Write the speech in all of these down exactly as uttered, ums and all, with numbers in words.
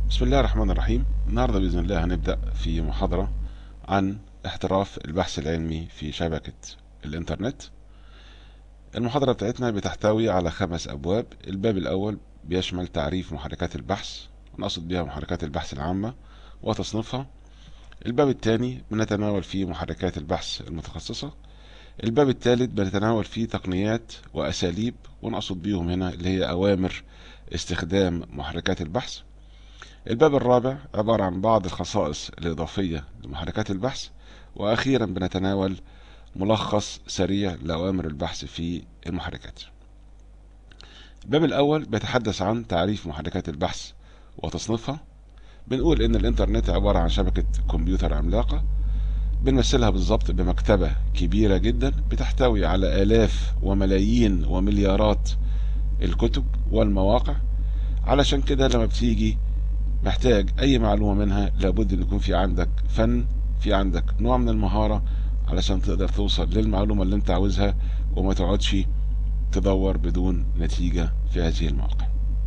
بسم الله الرحمن الرحيم. النهاردة بإذن الله هنبدأ في محاضرة عن احتراف البحث العلمي في شبكة الإنترنت. المحاضرة بتاعتنا بتحتوي على خمس أبواب. الباب الأول بيشمل تعريف محركات البحث، ونقصد بها محركات البحث العامة وتصنيفها. الباب الثاني بنتناول فيه محركات البحث المتخصصة. الباب الثالث بنتناول فيه تقنيات وأساليب، ونقصد بيهم هنا اللي هي أوامر استخدام محركات البحث. الباب الرابع عبارة عن بعض الخصائص الإضافية لمحركات البحث. وأخيرا بنتناول ملخص سريع لأوامر البحث في المحركات. الباب الأول بيتحدث عن تعريف محركات البحث وتصنيفها. بنقول إن الإنترنت عبارة عن شبكة كمبيوتر عملاقة، بنمثلها بالظبط بمكتبة كبيرة جدا بتحتوي على آلاف وملايين ومليارات الكتب والمواقع. علشان كده لما بتيجي محتاج اي معلومة منها لابد ان يكون في عندك فن، في عندك نوع من المهارة علشان تقدر توصل للمعلومة اللي انت عاوزها، وما تقعدش تدور بدون نتيجة في هذه المواقع.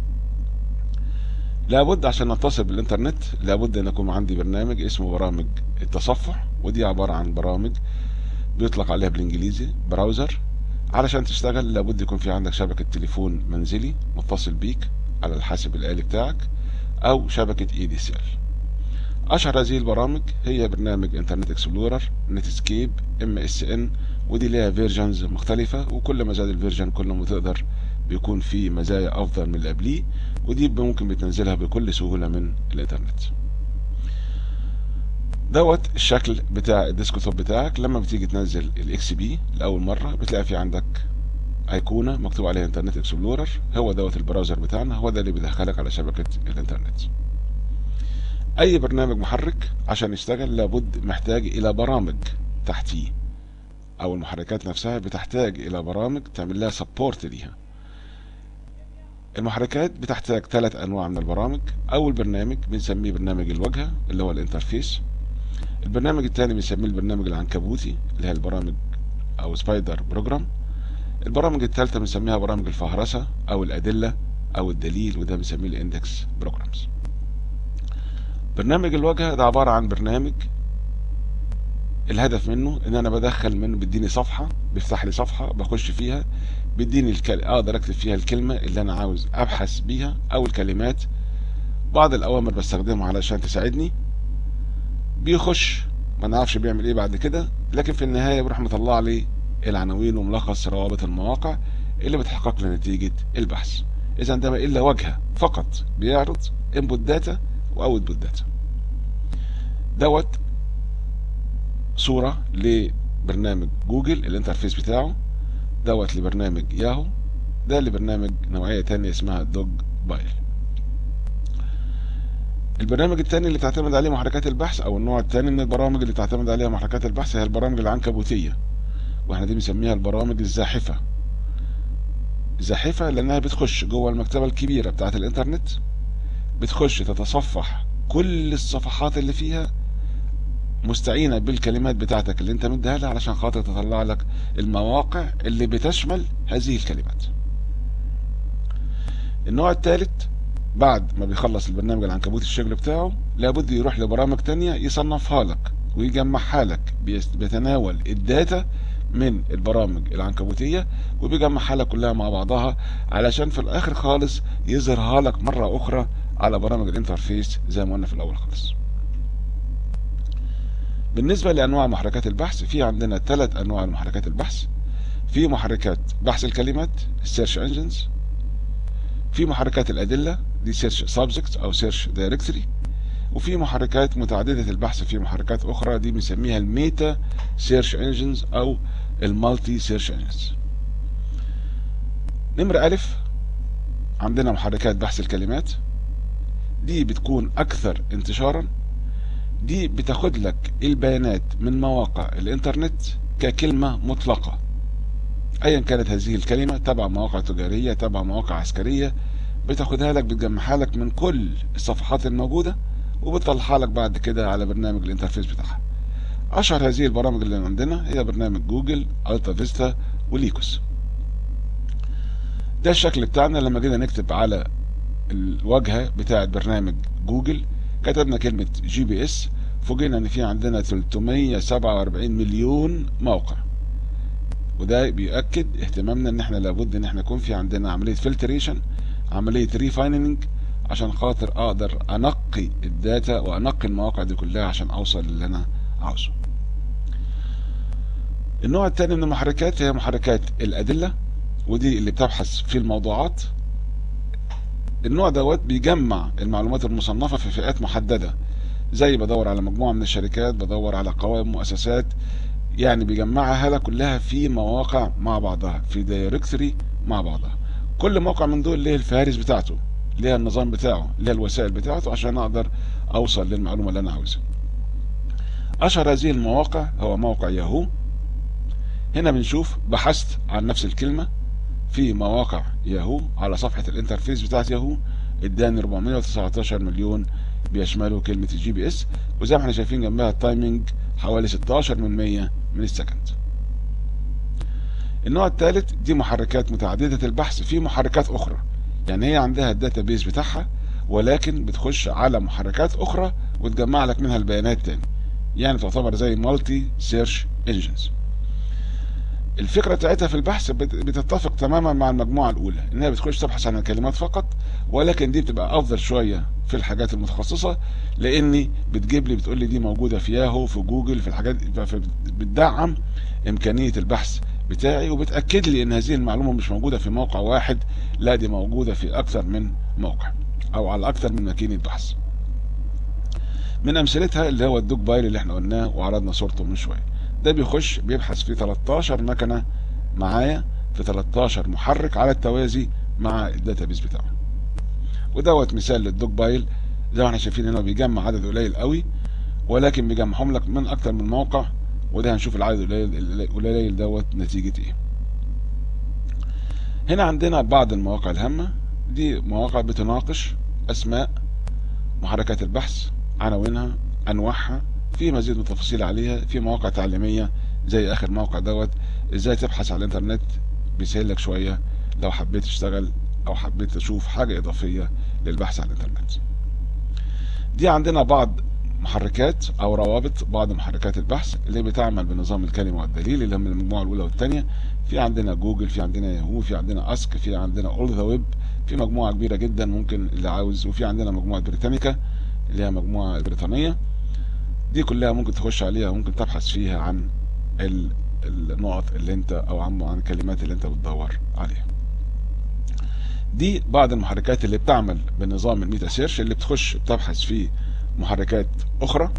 لابد عشان نتصل بالانترنت لابد ان يكون عندي برنامج اسمه برامج التصفح، ودي عبارة عن برامج بيطلق عليها بالانجليزي براوزر. علشان تشتغل لابد يكون في عندك شبكة تليفون منزلي متصل بيك على الحاسب الآلي بتاعك، او شبكة اي دي سي ال. اشهر هذه البرامج هي برنامج انترنت اكسبلورر، نتسكيب، ام اس ان، ودي ليها فيرجنز مختلفة، وكل ما زاد الفيرجن كل ما تقدر بيكون في مزايا افضل من اللي قبليه، ودي ممكن بتنزلها بكل سهولة من الانترنت. دوت الشكل بتاع الديسكتوب بتاعك. لما بتيجي تنزل الاكس بي لاول مرة بتلاقي في عندك ايقونة مكتوب عليها انترنت اكسبلورر، هو دوت البراوزر بتاعنا، هو ده اللي بيدخلك على شبكة الانترنت. اي برنامج محرك عشان يشتغل لابد محتاج الى برامج تحتيه، او المحركات نفسها بتحتاج الى برامج تعمل لها سبورت ليها. المحركات بتحتاج ثلاث انواع من البرامج. اول برنامج بنسميه برنامج الواجهة اللي هو الانترفيس. البرنامج الثاني بنسميه البرنامج العنكبوتي اللي هي البرامج او سبايدر بروجرام. البرامج الثالثة بنسميها برامج الفهرسة او الادلة او الدليل، وده بنسميه الاندكس بروجرامز. برنامج الواجهة ده عبارة عن برنامج الهدف منه ان انا بدخل منه، بيديني صفحة، بيفتح لي صفحة بخش فيها، بيديني الكل... اقدر اكتب فيها الكلمة اللي انا عاوز ابحث بيها او الكلمات. بعض الاوامر بستخدمها علشان تساعدني. بيخش ما نعرفش بيعمل ايه بعد كده، لكن في النهاية بيروح مطلع لي العناوين وملخص روابط المواقع اللي بتحقق لي نتيجة البحث. اذا ده ما الا واجهة فقط بيعرض انبوت داتا واوتبوت داتا. دوت صورة لبرنامج جوجل الانترفيس بتاعه، دوت لبرنامج ياهو، ده لبرنامج نوعية تانية اسمها دوج بايل. البرنامج التاني اللي تعتمد عليه محركات البحث، او النوع التاني من البرامج اللي تعتمد عليها محركات البحث، هي البرامج العنكبوتية، واحنا دي بنسميها البرامج الزاحفة. زاحفة لانها بتخش جوه المكتبة الكبيرة بتاعت الانترنت، بتخش تتصفح كل الصفحات اللي فيها مستعينة بالكلمات بتاعتك اللي انت مديها لها علشان خاطر تطلع لك المواقع اللي بتشمل هذه الكلمات. النوع الثالث بعد ما بيخلص البرنامج العنكبوتي الشغل بتاعه لابد يروح لبرامج تانية يصنفها لك ويجمعها لك، بيتناول الداتا من البرامج العنكبوتية وبيجمعها لك كلها مع بعضها علشان في الاخر خالص يظهرها لك مرة اخرى على برامج الانترفيس زي ما قلنا في الاول خالص. بالنسبة لأنواع محركات البحث، في عندنا ثلاث أنواع محركات البحث. في محركات بحث الكلمات السيرش انجنز، في محركات الأدلة دي سيرش سبجكت أو سيرش دايركتوري، وفي محركات متعددة البحث في محركات أخرى دي بنسميها الميتا سيرش انجنز أو المالتي سيرش انجنز. نمرة ألف عندنا محركات بحث الكلمات، دي بتكون أكثر انتشارا. دي بتاخد لك البيانات من مواقع الانترنت ككلمة مطلقة، ايا كانت هذه الكلمة، تبع مواقع تجارية تبع مواقع عسكرية، بتاخدها لك بتجمعها لك من كل الصفحات الموجودة وبتطلعها لك بعد كده على برنامج الانترفيس بتاعها. اشهر هذه البرامج اللي عندنا هي برنامج جوجل، التا فيستا، وليكوس. ده الشكل بتاعنا لما جينا نكتب على الواجهة بتاعة برنامج جوجل، كتبنا كلمة جي بي اس، فوجئنا ان في عندنا ثلاثمية وسبعة وأربعين مليون موقع. وده بيؤكد اهتمامنا ان احنا لابد ان احنا يكون في عندنا عملية فلتريشن، عملية ريفايننج، عشان خاطر اقدر انقي الداتا وانقي المواقع دي كلها عشان اوصل للي انا عاوزه. النوع الثاني من المحركات هي محركات الادلة، ودي اللي بتبحث في الموضوعات. النوع دوت بيجمع المعلومات المصنفة في فئات محددة، زي بدور على مجموعة من الشركات، بدور على قوائم مؤسسات، يعني بيجمعها هلا كلها في مواقع مع بعضها، في دايركتوري مع بعضها. كل موقع من دول ليه الفهارس بتاعته، ليه النظام بتاعه، ليه الوسائل بتاعته، عشان اقدر اوصل للمعلومة اللي انا عاوزها. اشهر هذه المواقع هو موقع ياهو. هنا بنشوف بحثت عن نفس الكلمة في مواقع ياهو على صفحة الانترفيس بتاعت ياهو، اداني أربعمية وتسعتاشر مليون بيشملوا كلمة الجي بي اس، وزي ما احنا شايفين جنبها التايمنج حوالي ستاشر من مية من السكند. النوع الثالث دي محركات متعددة البحث في محركات اخرى، يعني هي عندها الداتا بيز بتاعها ولكن بتخش على محركات اخرى وتجمع لك منها البيانات تاني، يعني تعتبر زي مالتي سيرش انجنز. الفكرة بتاعتها في البحث بتتفق تماما مع المجموعة الأولى، إنها بتخش تبحث عن الكلمات فقط، ولكن دي بتبقى أفضل شوية في الحاجات المتخصصة، لأني بتجيب لي بتقول لي دي موجودة في ياهو، في جوجل، في الحاجات، بتدعم إمكانية البحث بتاعي، وبتأكد لي إن هذه المعلومة مش موجودة في موقع واحد، لا دي موجودة في أكثر من موقع أو على أكثر من ماكينة بحث. من أمثلتها اللي هو الدوج بايل اللي احنا قلناه وعرضنا صورته من شوية. ده بيخش بيبحث في تلتاشر مكنة معايا، في تلتاشر محرك على التوازي مع الداتابيس بتاعه. ودوت مثال للدوج بايل، زي ما احنا شايفين هنا بيجمع عدد قليل قوي، ولكن بيجمعهم لك من اكتر من موقع، وده هنشوف العدد القليل دوت نتيجة ايه. هنا عندنا بعض المواقع الهامة، دي مواقع بتناقش اسماء محركات البحث، عناوينها، انواعها، في مزيد من التفاصيل عليها. في مواقع تعليمية زي اخر موقع دوت ازاي تبحث على الانترنت، بيسهل لك شوية لو حبيت تشتغل او حبيت تشوف حاجة اضافية للبحث على الانترنت. دي عندنا بعض محركات او روابط بعض محركات البحث اللي بتعمل بنظام الكلمة والدليل، اللي هم المجموعة الاولى والثانية. في عندنا جوجل، في عندنا ياهو، في عندنا اسك، في عندنا اول ذا ويب، في مجموعة كبيرة جدا ممكن اللي عاوز، وفي عندنا مجموعة بريتانيكا اللي هي مجموعة بريطانية. دي كلها ممكن تخش عليها وممكن تبحث فيها عن النقط اللي انت او عن عن الكلمات اللي انت بتدور عليها. دي بعض المحركات اللي بتعمل بنظام الميتا سيرش، اللي بتخش بتبحث في محركات اخرى.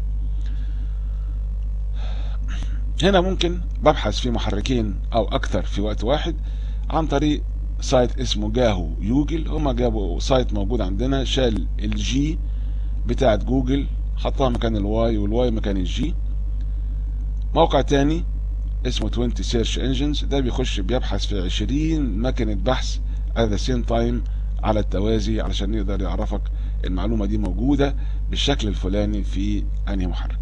هنا ممكن ببحث في محركين او اكثر في وقت واحد عن طريق سايت اسمه جاهو يوجل. هما جابوا سايت موجود عندنا، شال الجي بتاعت جوجل حطها مكان الواي والواي مكان الجي. موقع تاني اسمه عشرين سيرش انجنز، ده بيخش بيبحث في عشرين مكنة بحث at the same time على التوازي، علشان يقدر يعرفك المعلومة دي موجودة بالشكل الفلاني في انهي محرك.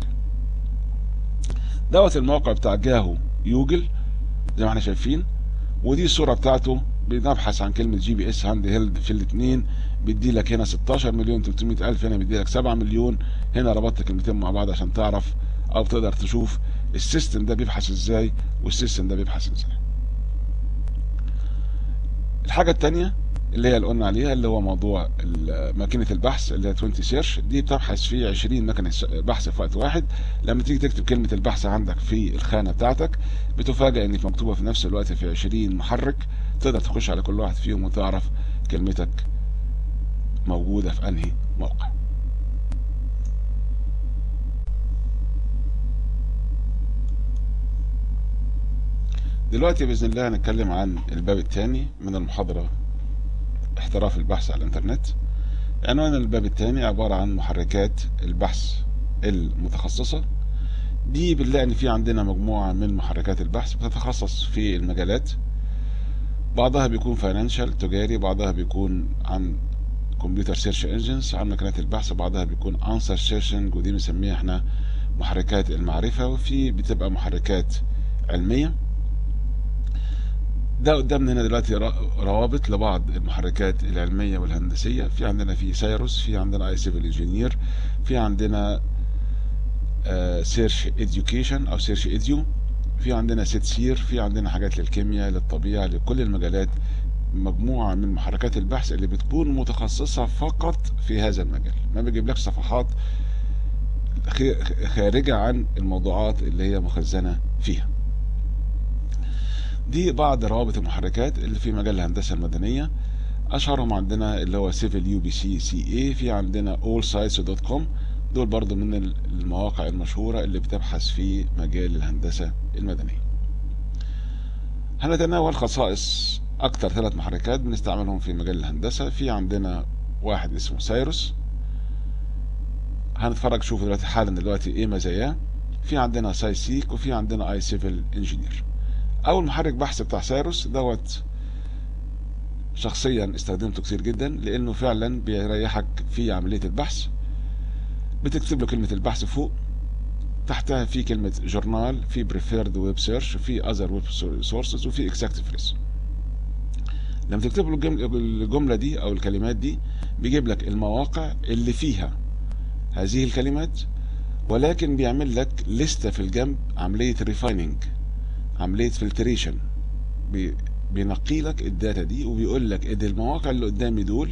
دوت الموقع بتاع جاهو يوجل زي ما احنا شايفين، ودي الصورة بتاعته. بنبحث عن كلمة جي بي اس هاند هيلد في الاثنين، بيدي لك هنا ستاشر مليون تلتمية الف، هنا بيدي لك سبعة مليون. هنا ربطت كلمتين مع بعض عشان تعرف او تقدر تشوف السيستم ده بيبحث ازاي والسيستم ده بيبحث ازاي. الحاجة التانية اللي هي اللي قلنا عليها اللي هو موضوع ماكينة البحث اللي هي عشرين سيرش، دي بتبحث في عشرين مكنة بحث في وقت واحد. لما تيجي تكتب كلمة البحث عندك في الخانة بتاعتك بتفاجئ انك مكتوبة في نفس الوقت في عشرين محرك، تقدر تخش على كل واحد فيهم وتعرف كلمتك موجودة في انهي موقع. دلوقتي بإذن الله هنتكلم عن الباب الثاني من المحاضرة، احتراف البحث على الانترنت. عنوان الباب الثاني عبارة عن محركات البحث المتخصصة. دي بنلاقي ان في عندنا مجموعة من محركات البحث بتتخصص في المجالات، بعضها بيكون فاينانشال تجاري، بعضها بيكون عن كمبيوتر سيرش انجنز عن مكنات البحث، بعضها بيكون انسر سيرشنج ودي بنسميها احنا محركات المعرفة، وفي بتبقى محركات علمية. ده قدامنا هنا دلوقتي روابط لبعض المحركات العلمية والهندسية. في عندنا في سايروس، في عندنا اي سيفل انجينير، في عندنا سيرش اديوكيشن او سيرش اديو، في عندنا سيت سير، في عندنا حاجات للكيمياء، للطبيعة، لكل المجالات. مجموعة من محركات البحث اللي بتكون متخصصة فقط في هذا المجال، ما بيجيبلكش صفحات خارجة عن الموضوعات اللي هي مخزنة فيها. دي بعض روابط المحركات اللي في مجال الهندسة المدنية. اشهرهم عندنا اللي هو سيفل يو بي سي سي اي، في عندنا اول سايتس دوت كوم. دول برضو من المواقع المشهورة اللي بتبحث في مجال الهندسة المدنية. هنتناول خصائص اكتر ثلاث محركات بنستعملهم في مجال الهندسة. في عندنا واحد اسمه سايروس، هنتفرج شوف دلوقتي حالا دلوقتي ايه مزاياه. في عندنا ساي سيك، وفي عندنا اي سيفل انجينير. اول محرك بحث بتاع سايروس دوت شخصيا استخدمته كتير جدا، لانه فعلا بيريحك في عملية البحث. بتكتب له كلمة البحث فوق، تحتها في كلمة جورنال، في بريفيرد ويب سيرش، في اذر ويب سورسز، وفي اكزاكتيف ريس. لما تكتب له الجملة دي او الكلمات دي بيجيب لك المواقع اللي فيها هذه الكلمات، ولكن بيعمل لك لستة في الجنب، عملية ريفايننج، عملية فلتريشن. بينقي لك الداتا دي وبيقول لك ان المواقع اللي قدامي دول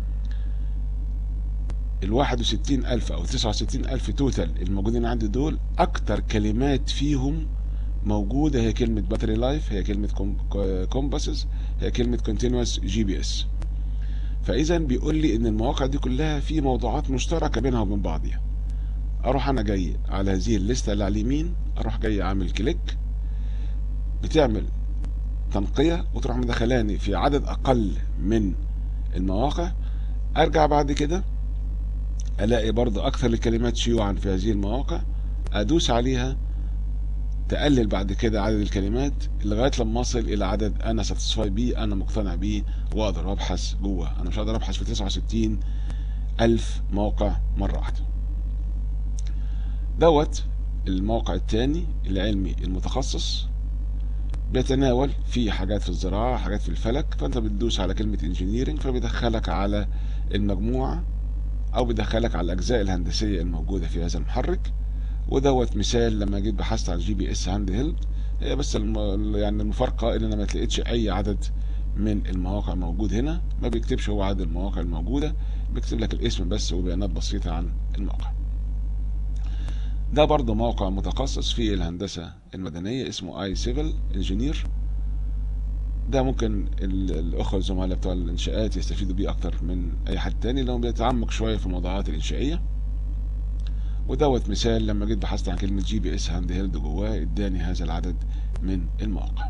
ال واحد وستين ألف او تسعة وستين ألف توتال الموجودين عندي، دول اكتر كلمات فيهم موجودة هي كلمة باتري لايف، هي كلمة كومباسز، هي كلمة كونتينوس جي بي اس. فاذا بيقول لي ان المواقع دي كلها في موضوعات مشتركة بينها وبين بعضها. اروح انا جاي على هذه الليستة اللي على اليمين، اروح جاي اعمل كليك، بتعمل تنقية وتروح مدخلاني في عدد اقل من المواقع. ارجع بعد كده الاقي برضو اكثر الكلمات شيوعا في هذه المواقع، ادوس عليها تقلل بعد كده عدد الكلمات لغاية لما اصل الى عدد انا ساتسفاي بيه، انا مقتنع بيه، واقدر ابحث جوه. انا مش هقدر ابحث في تسعة وستين الف موقع مرة واحدة. دوت الموقع الثاني العلمي المتخصص، بيتناول في حاجات في الزراعة، حاجات في الفلك. فانت بتدوس على كلمة انجينيرنج فبيدخلك على المجموعة او بيدخلك على الاجزاء الهندسية الموجودة في هذا المحرك. ودوت مثال لما جيت بحثت على الجي بي اس هاند هيلد. هي بس الم... يعني المفارقة ان انا ما تلاقيتش اي عدد من المواقع موجود هنا. ما بيكتبش هو عدد المواقع الموجودة، بيكتب لك الاسم بس وبيانات بسيطة عن الموقع. ده برضو موقع متخصص في الهندسة المدنية اسمه اي سيفل انجينير. ده ممكن الاخوة الزملاء بتوع الانشاءات يستفيدوا بيه اكتر من اي حد تاني، لانه بيتعمق شوية في الموضوعات الانشائية. ودوت مثال لما جيت بحثت عن كلمة جي بي اس هاند هيلد جواه اداني هذا العدد من المواقع.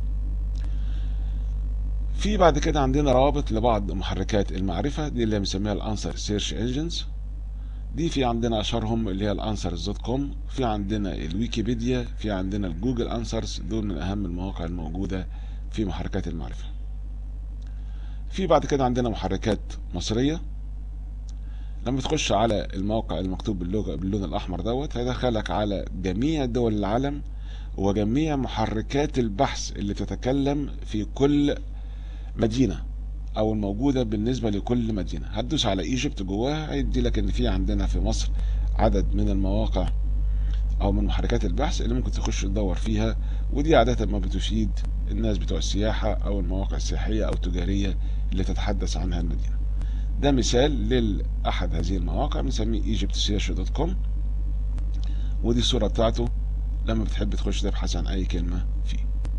في بعد كده عندنا روابط لبعض محركات المعرفة، دي اللي بنسميها الانسر سيرش انجنز. دي في عندنا اشهرهم اللي هي الانسرز دوت كوم، في عندنا الويكيبيديا، في عندنا الجوجل انسرز. دول من اهم المواقع الموجودة في محركات المعرفة. في بعد كده عندنا محركات مصرية. لما تخش على الموقع المكتوب باللغة باللون الاحمر دوت هيدخلك على جميع دول العالم وجميع محركات البحث اللي تتكلم في كل مدينة او الموجودة بالنسبة لكل مدينة. هتدوس على ايجيبت جواها هيدي لك ان في عندنا في مصر عدد من المواقع او من محركات البحث اللي ممكن تخش تدور فيها. ودي عادة ما بتفيد الناس بتوع السياحة او المواقع السياحية او التجارية اللي تتحدث عنها المدينة. ده مثال لأحد هذه المواقع بنسميه ايجيبت سيرش دوت كوم، ودي الصورة بتاعته لما بتحب تخش تبحث عن اي كلمة فيه.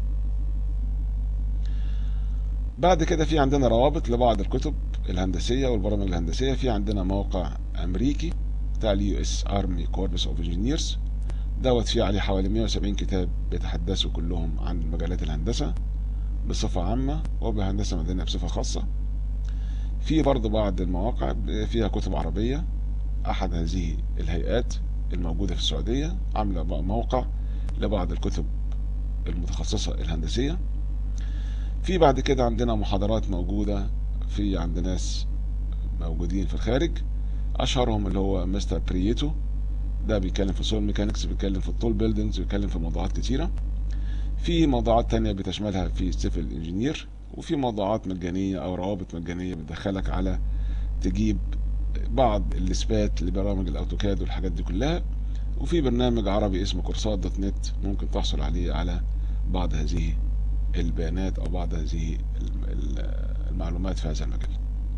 بعد كده في عندنا روابط لبعض الكتب الهندسية والبرامج الهندسية. في عندنا موقع امريكي بتاع اليو اس ارمي كوربس اوف انجينيرز، دوت فيه عليه حوالي مئة وسبعين كتاب بيتحدثوا كلهم عن مجالات الهندسة بصفة عامة وبهندسة مدنية بصفة خاصة. في برضو بعض المواقع فيها كتب عربية. احد هذه الهيئات الموجودة في السعودية عاملة موقع لبعض الكتب المتخصصة الهندسية. في بعد كده عندنا محاضرات موجودة في عند ناس موجودين في الخارج، اشهرهم اللي هو مستر برييتو. ده بيتكلم في سول ميكانكس، بيتكلم في الطول بيلدينجز، بيتكلم في موضوعات كتيرة. في موضوعات تانية بتشملها في سيفل انجينير، وفي موضوعات مجانية او روابط مجانية بتدخلك على تجيب بعض الاثبات لبرامج الاوتوكاد والحاجات دي كلها. وفي برنامج عربي اسمه كورسات دوت نت ممكن تحصل عليه على بعض هذه البيانات او بعض هذه المعلومات في هذا المجال.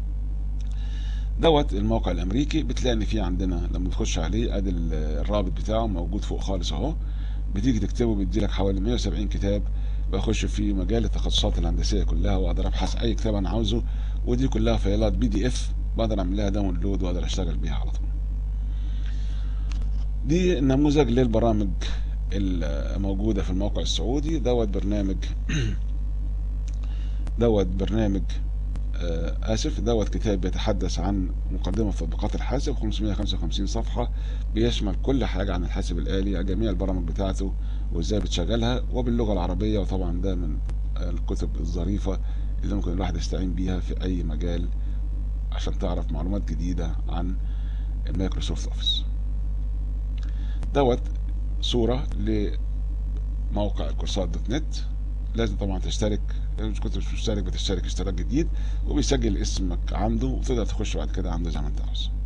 دوت الموقع الامريكي، بتلاقي ان في عندنا لما تخش عليه ادي الرابط بتاعه موجود فوق خالص اهو، بتيجي تكتبه بيديلك حوالي مية وسبعين كتاب، بخش في مجال التخصصات الهندسيه كلها واقدر ابحث اي كتاب انا عاوزه، ودي كلها فايلات بي دي اف بقدر اعمل لها داونلود واقدر اشتغل بيها على طول. دي نموذج للبرامج الموجوده في الموقع السعودي. دوت برنامج دوت برنامج آه اسف دوت كتاب بيتحدث عن مقدمه في تطبيقات الحاسب، خمسمية وخمسة وخمسين صفحه، بيشمل كل حاجه عن الحاسب الالي، جميع البرامج بتاعته وازاي بتشغلها وباللغه العربيه. وطبعا ده من الكتب الظريفه اللي ممكن الواحد يستعين بيها في اي مجال عشان تعرف معلومات جديده عن مايكروسوفت اوفيس. دوت صوره لموقع الكورسات دوت نت. لازم طبعا تشترك، لو مش كنت مش مشترك بتشترك اشتراك جديد، وبيسجل اسمك عنده وتقدر تخش بعد كده عنده زي ما انت عاوز.